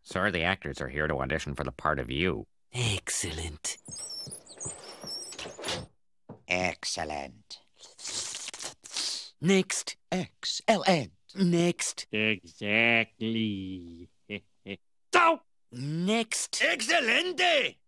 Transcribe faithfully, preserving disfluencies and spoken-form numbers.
Sir, the actors are here to audition for the part of you. Excellent. Excellent. Next. Excellent. Next. Exactly. Go! Next. Excelente!